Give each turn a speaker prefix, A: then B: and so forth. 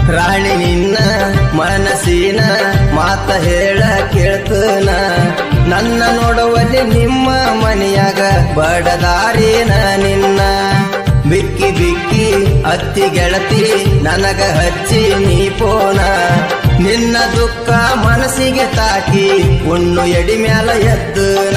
A: ರಾಣಿ ನಿನ್ನ ಮನಸ್ಸಿನ ಮಾತ ಹೇಳ ಕೇಳ್ತನ ನನ್ನ ನೋಡುವಲ್ಲಿ ನಿಮ್ಮ ಮನೆಯಾಗ ಬಡದಾರಿನ ನಿನ್ನ ಬಿಕ್ಕಿ ಬಿಕ್ಕಿ ಅತ್ತಿ ಗೆಳತಿ ನನಗ ಹಚ್ಚಿ ನೀ ಪೋನ ನಿನ್ನ ದುಃಖ ಮನಸ್ಸಿಗೆ ತಾಕಿ ಉಣ್ಣು ಎಡಿ ಮ್ಯಾಲ ಎದ್ದನ